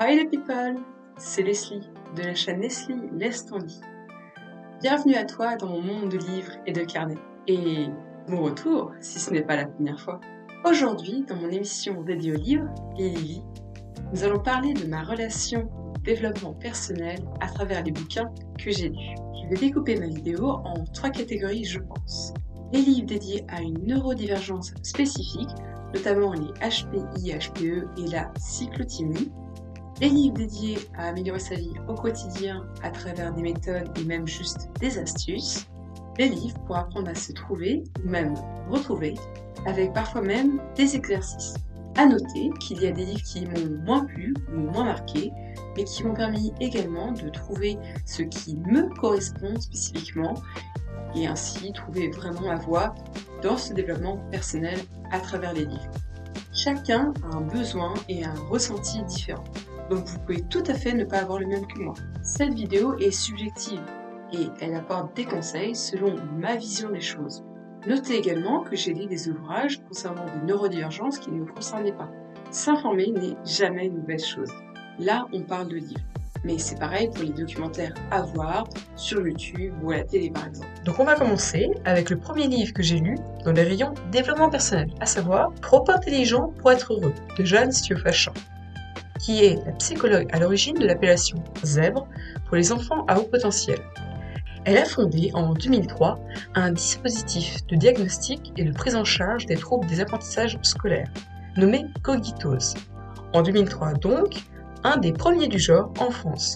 Hi les people, c'est Leslie de la chaîne Leslie Laisse ton lit. Bienvenue à toi dans mon monde de livres et de carnets. Et bon retour si ce n'est pas la première fois. Aujourd'hui, dans mon émission dédiée aux livres et Lily, nous allons parler de ma relation au développement personnel à travers les bouquins que j'ai lus. Je vais découper ma vidéo en 3 catégories, je pense. Les livres dédiés à une neurodivergence spécifique, notamment les HPI, HPE et la cyclothymie. Les livres dédiés à améliorer sa vie au quotidien à travers des méthodes et même juste des astuces. Les livres pour apprendre à se trouver ou même retrouver, avec parfois même des exercices. À noter qu'il y a des livres qui m'ont moins plu ou moins marqué, mais qui m'ont permis également de trouver ce qui me correspond spécifiquement et ainsi trouver vraiment ma voie dans ce développement personnel à travers les livres. Chacun a un besoin et un ressenti différent. Donc vous pouvez tout à fait ne pas avoir le même que moi. Cette vidéo est subjective et elle apporte des conseils selon ma vision des choses. Notez également que j'ai lu des ouvrages concernant des neurodivergences qui ne me concernaient pas. S'informer n'est jamais une mauvaise chose. Là, on parle de livres. Mais c'est pareil pour les documentaires à voir sur YouTube ou à la télé par exemple. Donc on va commencer avec le premier livre que j'ai lu dans les rayons développement personnel, à savoir Trop intelligent pour être heureux de Jeanne Stufachan, qui est la psychologue à l'origine de l'appellation Zèbre pour les enfants à haut potentiel. Elle a fondé en 2003 un dispositif de diagnostic et de prise en charge des troubles des apprentissages scolaires, nommé Cogitos. En 2003 donc, un des premiers du genre en France.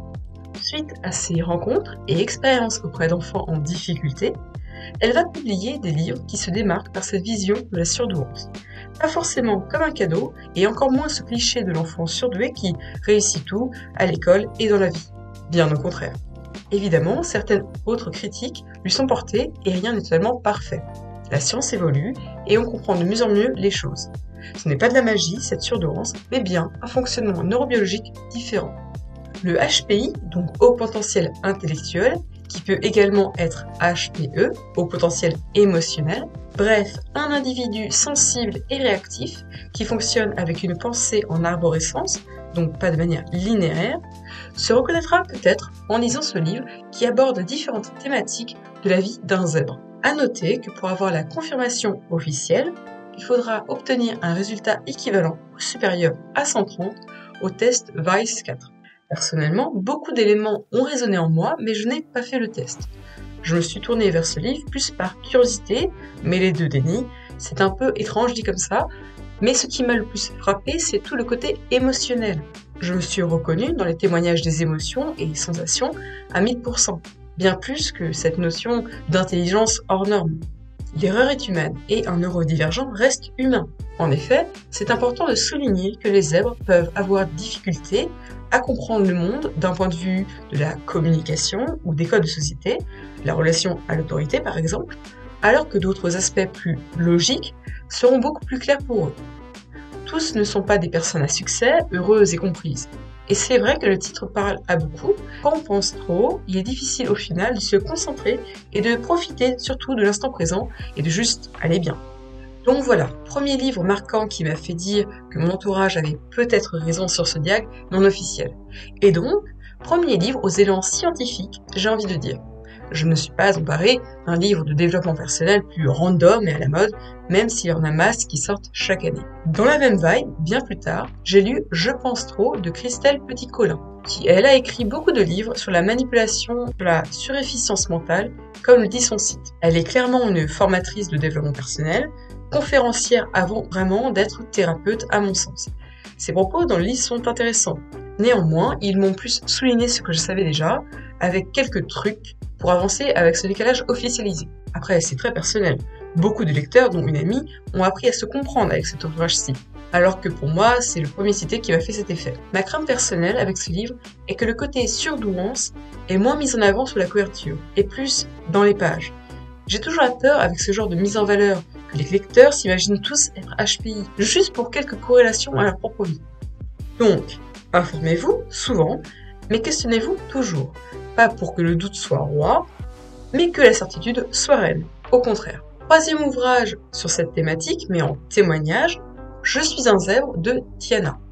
Suite à ces rencontres et expériences auprès d'enfants en difficulté, elle va publier des livres qui se démarquent par cette vision de la surdouance. Pas forcément comme un cadeau, et encore moins ce cliché de l'enfant surdoué qui réussit tout à l'école et dans la vie. Bien au contraire. Évidemment, certaines autres critiques lui sont portées et rien n'est totalement parfait. La science évolue et on comprend de mieux en mieux les choses. Ce n'est pas de la magie, cette surdouance, mais bien un fonctionnement neurobiologique différent. Le HPI, donc haut potentiel intellectuel, qui peut également être HPE, haut potentiel émotionnel, bref, un individu sensible et réactif qui fonctionne avec une pensée en arborescence, donc pas de manière linéaire, se reconnaîtra peut-être en lisant ce livre qui aborde différentes thématiques de la vie d'un zèbre. À noter que pour avoir la confirmation officielle, il faudra obtenir un résultat équivalent ou supérieur à 130 au test VICE 4. Personnellement, beaucoup d'éléments ont résonné en moi, mais je n'ai pas fait le test. Je me suis tournée vers ce livre plus par curiosité, mêlée de déni. C'est un peu étrange dit comme ça, mais ce qui m'a le plus frappé, c'est tout le côté émotionnel. Je me suis reconnue dans les témoignages des émotions et sensations à 1000%, bien plus que cette notion d'intelligence hors norme. L'erreur est humaine et un neurodivergent reste humain. En effet, c'est important de souligner que les zèbres peuvent avoir des difficultés à comprendre le monde d'un point de vue de la communication ou des codes de société, la relation à l'autorité par exemple, alors que d'autres aspects plus logiques seront beaucoup plus clairs pour eux. Tous ne sont pas des personnes à succès, heureuses et comprises. Et c'est vrai que le titre parle à beaucoup. Quand on pense trop, il est difficile au final de se concentrer et de profiter surtout de l'instant présent et de juste aller bien. Donc voilà, premier livre marquant qui m'a fait dire que mon entourage avait peut-être raison sur ce diag non officiel. Et donc, premier livre aux élans scientifiques, j'ai envie de dire. Je ne suis pas emparée d'un livre de développement personnel plus random et à la mode, même s'il y en a masse qui sortent chaque année. Dans la même vibe, bien plus tard, j'ai lu Je pense trop de Christelle Petit-Colin, qui elle a écrit beaucoup de livres sur la manipulation de la surefficience mentale, comme le dit son site. Elle est clairement une formatrice de développement personnel, conférencière avant vraiment d'être thérapeute à mon sens. Ses propos dans le livre sont intéressants. Néanmoins, ils m'ont plus souligné ce que je savais déjà, avec quelques trucs pour avancer avec ce décalage officialisé. Après, c'est très personnel. Beaucoup de lecteurs, dont une amie, ont appris à se comprendre avec cet ouvrage-ci, alors que pour moi, c'est le premier cité qui m'a fait cet effet. Ma crainte personnelle avec ce livre est que le côté surdouance est moins mis en avant sur la couverture, et plus dans les pages. J'ai toujours la peur avec ce genre de mise en valeur que les lecteurs s'imaginent tous être HPI, juste pour quelques corrélations à leur propre vie. Donc, informez-vous souvent, mais questionnez-vous toujours. Pas pour que le doute soit roi, mais que la certitude soit reine. Au contraire. Troisième ouvrage sur cette thématique, mais en témoignage, Je suis un zèbre de Tiana.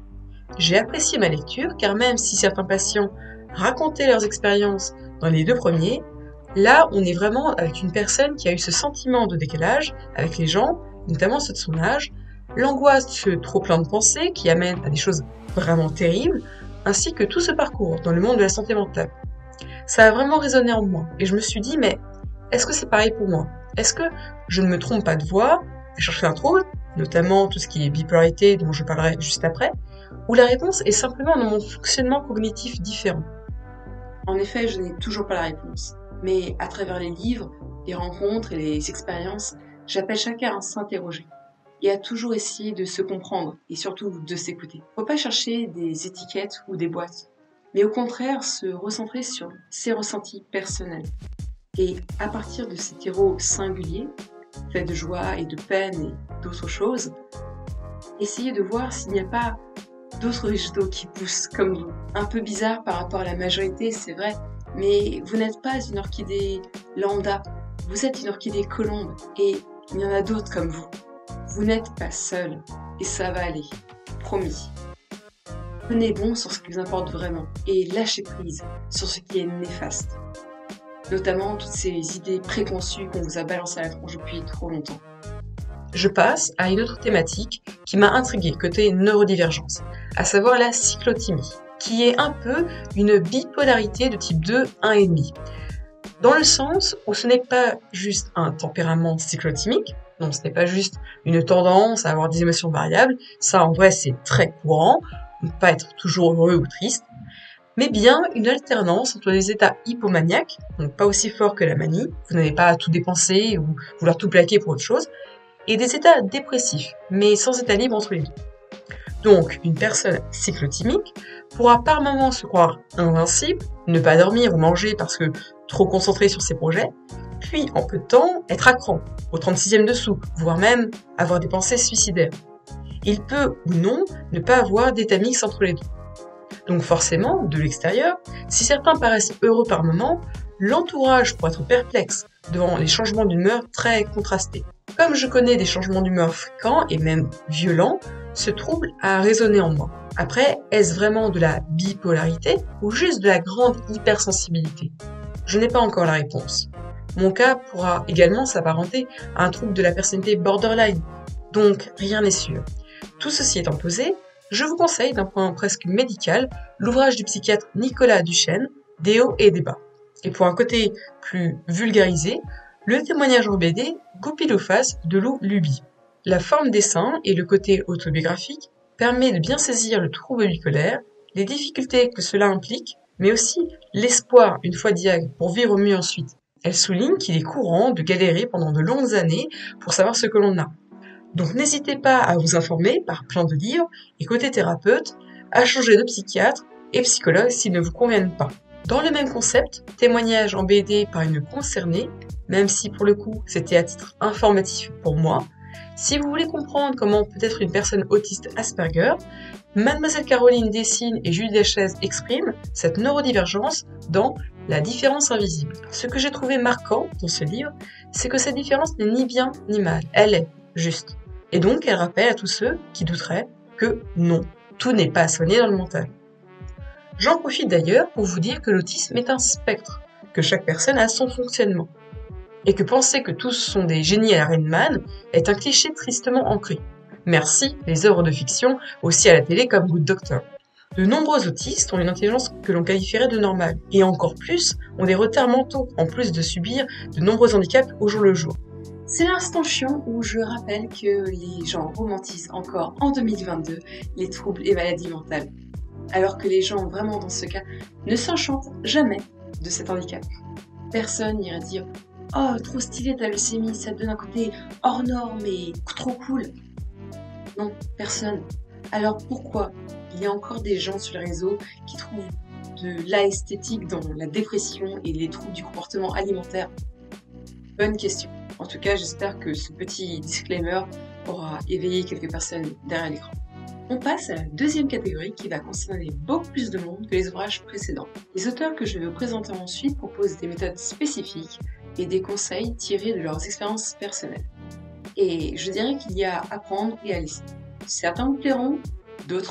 J'ai apprécié ma lecture car même si certains patients racontaient leurs expériences dans les 2 premiers, là on est vraiment avec une personne qui a eu ce sentiment de décalage avec les gens, notamment ceux de son âge, l'angoisse de ce trop-plein de pensées qui amène à des choses vraiment terribles, ainsi que tout ce parcours dans le monde de la santé mentale. Ça a vraiment résonné en moi et je me suis dit mais est-ce que c'est pareil pour moi? Est-ce que je ne me trompe pas de voie à chercher un trouble, notamment tout ce qui est bipolarité dont je parlerai juste après, ou la réponse est simplement dans mon fonctionnement cognitif différent? En effet, je n'ai toujours pas la réponse, mais à travers les livres, les rencontres et les expériences, j'appelle chacun à s'interroger et à toujours essayer de se comprendre et surtout de s'écouter. Faut pas chercher des étiquettes ou des boîtes, mais au contraire se recentrer sur ses ressentis personnels. Et à partir de ces terreaux singuliers, faits de joie et de peine et d'autres choses, essayez de voir s'il n'y a pas d'autres végétaux qui poussent comme vous. Un peu bizarre par rapport à la majorité, c'est vrai, mais vous n'êtes pas une orchidée lambda, vous êtes une orchidée colombe et il y en a d'autres comme vous. Vous n'êtes pas seul et ça va aller, promis. Prenez bon sur ce qui vous importe vraiment et lâchez prise sur ce qui est néfaste. Notamment toutes ces idées préconçues qu'on vous a balancées à la tronche depuis trop longtemps. Je passe à une autre thématique qui m'a intriguée côté neurodivergence, à savoir la cyclothymie, qui est un peu une bipolarité de type 2, 1,5. Dans le sens où ce n'est pas juste un tempérament cyclothymique, non, ce n'est pas juste une tendance à avoir des émotions variables, ça en vrai c'est très courant, ne pas être toujours heureux ou triste, mais bien une alternance entre des états hypomaniaques, donc pas aussi forts que la manie, vous n'avez pas à tout dépenser ou vouloir tout plaquer pour autre chose, et des états dépressifs, mais sans état libre entre les deux. Donc, une personne cyclothymique pourra par moments se croire invincible, ne pas dormir ou manger parce que trop concentré sur ses projets, puis en peu de temps être à cran, au 36e dessous, voire même avoir des pensées suicidaires. Il peut ou non ne pas avoir d'état mixte entre les deux. Donc forcément, de l'extérieur, si certains paraissent heureux par moments, l'entourage pourrait être perplexe devant les changements d'humeur très contrastés. Comme je connais des changements d'humeur fréquents et même violents, ce trouble a résonné en moi. Après, est-ce vraiment de la bipolarité ou juste de la grande hypersensibilité? Je n'ai pas encore la réponse. Mon cas pourra également s'apparenter à un trouble de la personnalité borderline, donc rien n'est sûr. Tout ceci étant posé, je vous conseille d'un point presque médical l'ouvrage du psychiatre Nicolas Duchesne, Des hauts et des bas. Et pour un côté plus vulgarisé, le témoignage en BD Goupil-ou-Face de Lou Luby. La forme dessin et le côté autobiographique permet de bien saisir le trouble bipolaire, les difficultés que cela implique, mais aussi l'espoir une fois diag pour vivre mieux ensuite. Elle souligne qu'il est courant de galérer pendant de longues années pour savoir ce que l'on a. Donc n'hésitez pas à vous informer par plein de livres et côté thérapeute, à changer de psychiatre et psychologue s'ils ne vous conviennent pas. Dans le même concept, témoignage en BD par une concernée, même si pour le coup c'était à titre informatif pour moi, si vous voulez comprendre comment peut être une personne autiste Asperger, Mademoiselle Caroline dessine et Julie Deschèze exprime cette neurodivergence dans La différence invisible. Ce que j'ai trouvé marquant dans ce livre, c'est que cette différence n'est ni bien ni mal, elle est juste. Et donc elle rappelle à tous ceux qui douteraient que non, tout n'est pas à soigner dans le mental. J'en profite d'ailleurs pour vous dire que l'autisme est un spectre, que chaque personne a son fonctionnement, et que penser que tous sont des génies à la Rain Man est un cliché tristement ancré. Merci les œuvres de fiction, aussi à la télé comme Good Doctor. De nombreux autistes ont une intelligence que l'on qualifierait de normale, et encore plus ont des retards mentaux, en plus de subir de nombreux handicaps au jour le jour. C'est l'instant chiant où je rappelle que les gens romantisent encore en 2022 les troubles et maladies mentales, alors que les gens vraiment dans ce cas ne s'enchantent jamais de cet handicap. Personne n'ira dire « Oh, trop stylé ta leucémie, ça te donne un côté hors norme et trop cool ». Non, personne. Alors pourquoi il y a encore des gens sur les réseaux qui trouvent de l'esthétique dans la dépression et les troubles du comportement alimentaire? Bonne question. En tout cas, j'espère que ce petit disclaimer aura éveillé quelques personnes derrière l'écran. On passe à la deuxième catégorie qui va concerner beaucoup plus de monde que les ouvrages précédents. Les auteurs que je vais vous présenter ensuite proposent des méthodes spécifiques et des conseils tirés de leurs expériences personnelles. Et je dirais qu'il y a à prendre et à laisser. Certains vous plairont, d'autres non.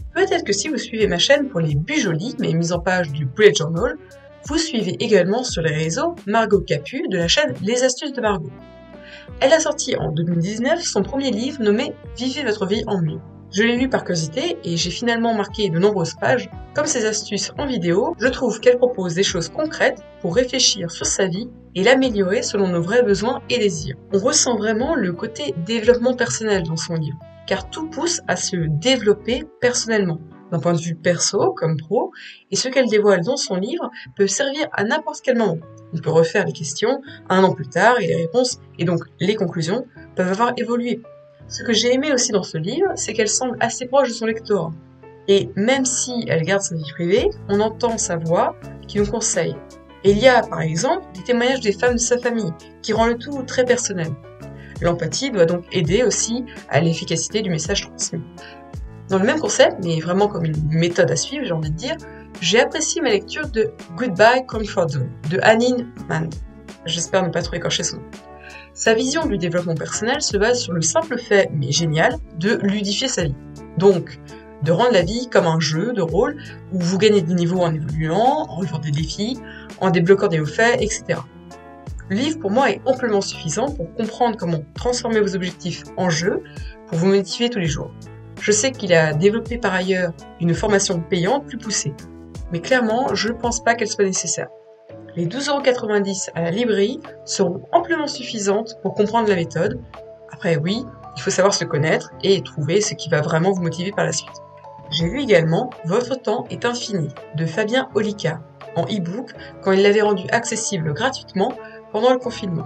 Peut-être que si vous suivez ma chaîne pour les buts jolis, mes mises en page du bullet journal, vous suivez également sur les réseaux Margot Capu de la chaîne Les Astuces de Margot. Elle a sorti en 2019 son premier livre nommé Vivez votre vie en mieux. Je l'ai lu par curiosité et j'ai finalement marqué de nombreuses pages. Comme ces astuces en vidéo, je trouve qu'elle propose des choses concrètes pour réfléchir sur sa vie et l'améliorer selon nos vrais besoins et désirs. On ressent vraiment le côté développement personnel dans son livre, car tout pousse à se développer personnellement, d'un point de vue perso comme pro, et ce qu'elle dévoile dans son livre peut servir à n'importe quel moment. On peut refaire les questions un an plus tard et les réponses, et donc les conclusions, peuvent avoir évolué. Ce que j'ai aimé aussi dans ce livre, c'est qu'elle semble assez proche de son lectorat. Et même si elle garde sa vie privée, on entend sa voix qui nous conseille. Et il y a par exemple des témoignages des femmes de sa famille, qui rend le tout très personnel. L'empathie doit donc aider aussi à l'efficacité du message transmis. Dans le même concept, mais vraiment comme une méthode à suivre, j'ai envie de dire, j'ai apprécié ma lecture de Goodbye Comfort Zone de Anine Mand. J'espère ne pas trop écorcher son nom. Sa vision du développement personnel se base sur le simple fait, mais génial, de ludifier sa vie. Donc, de rendre la vie comme un jeu de rôle où vous gagnez des niveaux en évoluant, en relevant des défis, en débloquant des hauts faits, etc. Le livre, pour moi, est amplement suffisant pour comprendre comment transformer vos objectifs en jeu pour vous motiver tous les jours. Je sais qu'il a développé par ailleurs une formation payante plus poussée, mais clairement, je ne pense pas qu'elle soit nécessaire. Les 12,90 € à la librairie seront amplement suffisantes pour comprendre la méthode. Après oui, il faut savoir se connaître et trouver ce qui va vraiment vous motiver par la suite. J'ai lu également Votre temps est infini de Fabien Olicard en e-book quand il l'avait rendu accessible gratuitement pendant le confinement.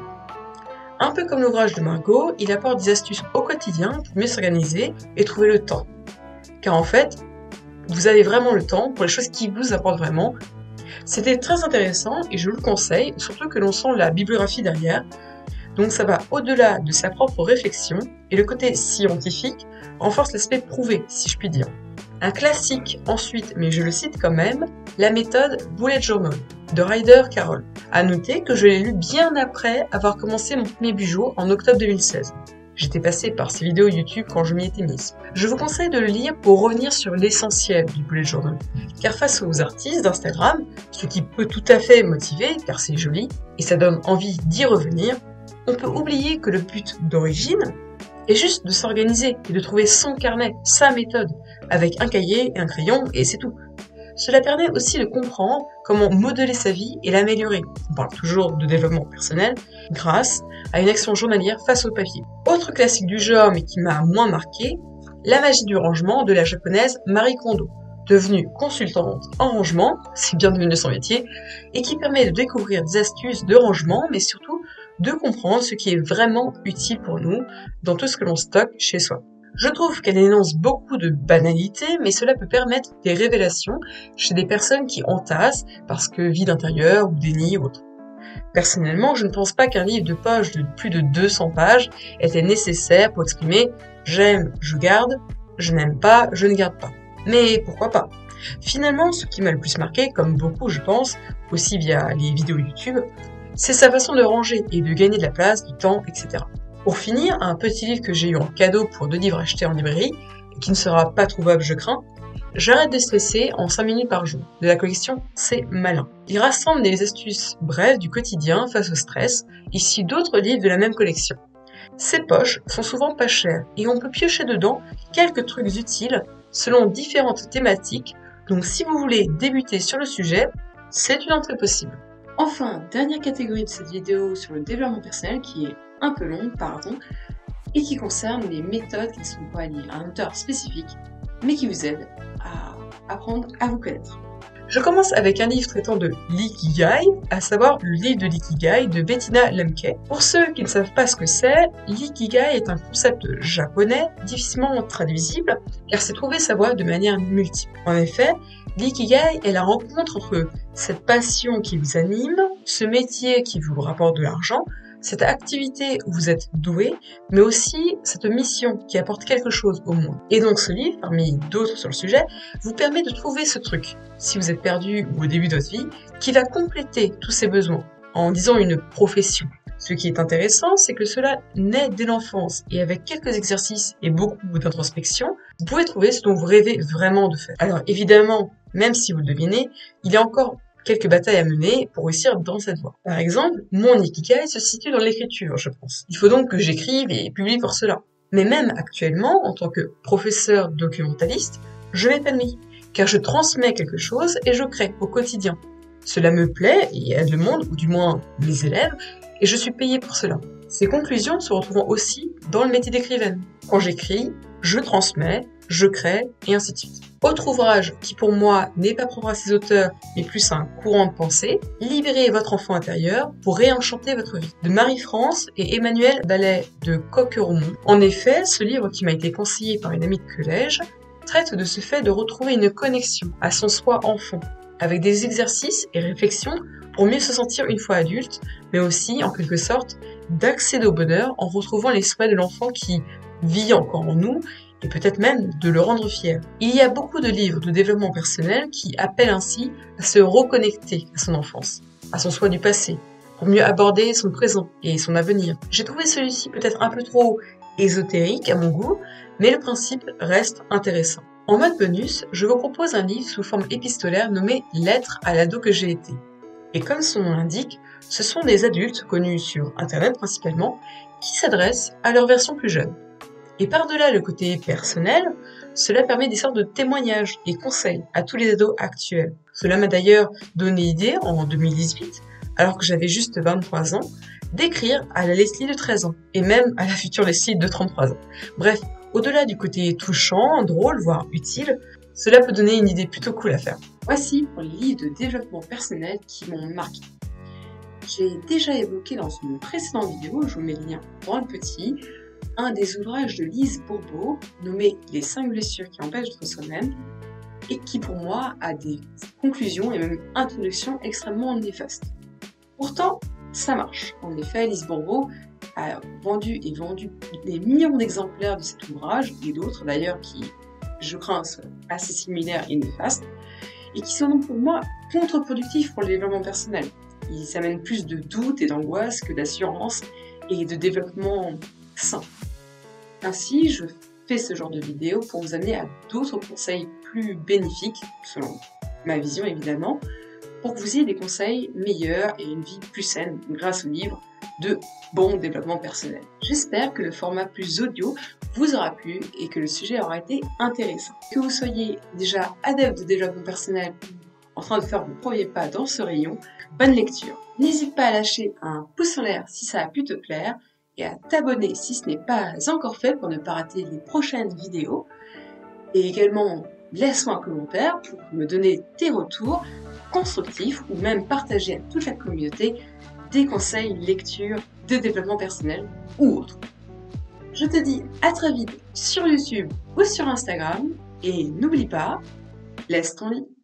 Un peu comme l'ouvrage de Margot, il apporte des astuces au quotidien pour mieux s'organiser et trouver le temps. Car en fait, vous avez vraiment le temps pour les choses qui vous apportent vraiment. C'était très intéressant et je vous le conseille, surtout que l'on sent la bibliographie derrière. Donc ça va au-delà de sa propre réflexion et le côté scientifique renforce l'aspect prouvé, si je puis dire. Un classique ensuite, mais je le cite quand même, la méthode Bullet Journal de Ryder Carroll. À noter que je l'ai lu bien après avoir commencé mon premier bijou en octobre 2016. J'étais passée par ces vidéos YouTube quand je m'y étais mise. Je vous conseille de le lire pour revenir sur l'essentiel du bullet journal. Car face aux artistes d'Instagram, ce qui peut tout à fait motiver, car c'est joli, et ça donne envie d'y revenir, on peut oublier que le but d'origine est juste de s'organiser et de trouver son carnet, sa méthode, avec un cahier et un crayon, et c'est tout. Cela permet aussi de comprendre comment modeler sa vie et l'améliorer. On parle toujours de développement personnel grâce à une action journalière face au papier. Autre classique du genre mais qui m'a moins marqué, La magie du rangement de la japonaise Marie Kondo, devenue consultante en rangement, c'est bien devenu son métier, et qui permet de découvrir des astuces de rangement mais surtout de comprendre ce qui est vraiment utile pour nous dans tout ce que l'on stocke chez soi. Je trouve qu'elle énonce beaucoup de banalités, mais cela peut permettre des révélations chez des personnes qui entassent parce que vide intérieur ou déni ou autre. Personnellement, je ne pense pas qu'un livre de poche de plus de 200 pages était nécessaire pour exprimer « j'aime, je garde, je n'aime pas, je ne garde pas ». Mais pourquoi pas ? Finalement, ce qui m'a le plus marqué, comme beaucoup je pense, aussi via les vidéos YouTube, c'est sa façon de ranger et de gagner de la place, du temps, etc. Pour finir, un petit livre que j'ai eu en cadeau pour 2 livres achetés en librairie, et qui ne sera pas trouvable je crains, J'arrête de stresser en 5 minutes par jour, de la collection C'est malin. Il rassemble des astuces brèves du quotidien face au stress, issus d'autres livres de la même collection. Ces poches sont souvent pas chères, et on peut piocher dedans quelques trucs utiles selon différentes thématiques, donc si vous voulez débuter sur le sujet, c'est une entrée possible. Enfin, dernière catégorie de cette vidéo sur le développement personnel qui est un peu longue, et qui concerne les méthodes qui ne sont pas liées à un auteur spécifique, mais qui vous aident à apprendre à vous connaître. Je commence avec un livre traitant de l'ikigai, à savoir le livre de l'ikigai de Bettina Lemke. Pour ceux qui ne savent pas ce que c'est, l'ikigai est un concept japonais difficilement traduisible, car c'est trouver sa voie de manière multiple. En effet, l'ikigai est la rencontre entre cette passion qui vous anime, ce métier qui vous rapporte de l'argent, cette activité où vous êtes doué, mais aussi cette mission qui apporte quelque chose au monde. Et donc ce livre, parmi d'autres sur le sujet, vous permet de trouver ce truc, si vous êtes perdu ou au début de votre vie, qui va compléter tous ces besoins, en disant une profession. Ce qui est intéressant, c'est que cela naît dès l'enfance et avec quelques exercices et beaucoup d'introspection, vous pouvez trouver ce dont vous rêvez vraiment de faire. Alors évidemment, même si vous le devinez, il y a encore quelques batailles à mener pour réussir dans cette voie. Par exemple, mon ikigai se situe dans l'écriture, je pense. Il faut donc que j'écrive et publie pour cela. Mais même actuellement, en tant que professeur documentaliste, je m'épanouis, car je transmets quelque chose et je crée au quotidien. Cela me plaît et aide le monde, ou du moins mes élèves, et je suis payée pour cela. Ces conclusions se retrouvent aussi dans le métier d'écrivaine. Quand j'écris, je transmets, je crée, et ainsi de suite. Autre ouvrage qui pour moi n'est pas propre à ses auteurs, mais plus un courant de pensée, Libérez votre enfant intérieur pour réenchanter votre vie, de Marie-France et Emmanuel Ballet de Coqueromont. En effet, ce livre qui m'a été conseillé par une amie de collège traite de ce fait de retrouver une connexion à son soi enfant, avec des exercices et réflexions pour mieux se sentir une fois adulte, mais aussi, en quelque sorte, d'accéder au bonheur en retrouvant les souhaits de l'enfant qui vit encore en nous, et peut-être même de le rendre fier. Il y a beaucoup de livres de développement personnel qui appellent ainsi à se reconnecter à son enfance, à son soi du passé, pour mieux aborder son présent et son avenir. J'ai trouvé celui-ci peut-être un peu trop ésotérique à mon goût, mais le principe reste intéressant. En mode bonus, je vous propose un livre sous forme épistolaire nommé « Lettres à l'ado que j'ai été ». Et comme son nom l'indique, ce sont des adultes, connus sur Internet principalement, qui s'adressent à leur version plus jeune. Et par-delà le côté personnel, cela permet des sortes de témoignages et conseils à tous les ados actuels. Cela m'a d'ailleurs donné l'idée, en 2018, alors que j'avais juste 23 ans, d'écrire à la Leslie de 13 ans, et même à la future Leslie de 33 ans. Bref, au-delà du côté touchant, drôle, voire utile, cela peut donner une idée plutôt cool à faire. Voici pour les livres de développement personnel qui m'ont marqué. J'ai déjà évoqué dans une précédente vidéo, je vous mets le lien dans le petit, un des ouvrages de Lise Bourbeau nommé « Les 5 blessures qui empêchent d'être soi-même » et qui pour moi a des conclusions et même introductions extrêmement néfastes. Pourtant, ça marche. En effet, Lise Bourbeau a vendu des millions d'exemplaires de cet ouvrage, et d'autres d'ailleurs qui, je crains, sont assez similaires et néfastes, et qui sont donc pour moi contre-productifs pour le développement personnel. Ils amènent plus de doutes et d'angoisse que d'assurance et de développement sain. Ainsi, je fais ce genre de vidéo pour vous amener à d'autres conseils plus bénéfiques, selon ma vision évidemment, pour que vous ayez des conseils meilleurs et une vie plus saine grâce au livre de bon développement personnel. J'espère que le format plus audio vous aura plu et que le sujet aura été intéressant. Que vous soyez déjà adepte de développement personnel ou en train de faire vos premiers pas dans ce rayon, bonne lecture. N'hésite pas à lâcher un pouce en l'air si ça a pu te plaire et à t'abonner si ce n'est pas encore fait pour ne pas rater les prochaines vidéos. Et également, laisse-moi un commentaire pour me donner tes retours constructifs ou même partager à toute la communauté des conseils, lecture, de développement personnel ou autre. Je te dis à très vite sur YouTube ou sur Instagram et n'oublie pas, laisse ton lit.